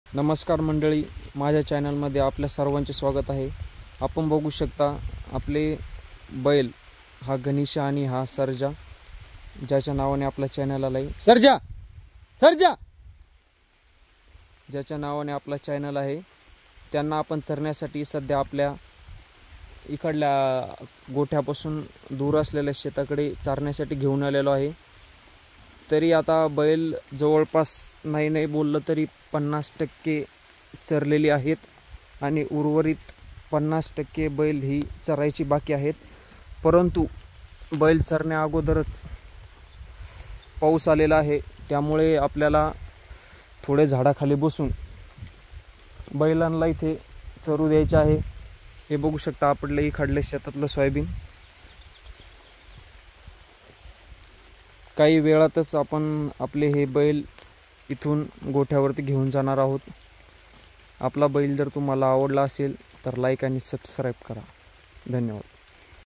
नमस्कार मंडळी, माझ्या चॅनलमध्ये आपल्या सर्वांचे स्वागत आहे। आपण बघू शकता आपले बैल हा गणेशा आणि हा सर्जा, ज्याच्या नावाने आपला चॅनल आलाय। सर्जा सर्जा ज्याच्या नावाने आपला चॅनल आहे, त्यांना आपण चरण्यासाठी सध्या आपल्या इकडल्या गोठ्यापासून दूर असलेल्या शेताकडे चारण्यासाठी घेऊन आलेलो आहे। तरी आता बैल जवळपास नाही बोललं तरी 50% चरलेली आहेत आणि उर्वरित 50% बैल ही चरायची बाकी आहेत। परंतु बैल चरण्या अगोदरच पाऊस आलेला आहे, त्यामुळे आपल्याला थोडे झाडाखाली बसून बैलांना इथे चरू द्यायचे आहे। हे बघू शकता आपले इकडले शेतातलं सोयाबीन। काही वेळातच आपण आपले हे बैल इथून गोठ्यावरती घेऊन जाणार आहोत। आपला बैल जर तुम्हाला आवडला असेल तर लाईक आणि सबस्क्राईब करा। धन्यवाद।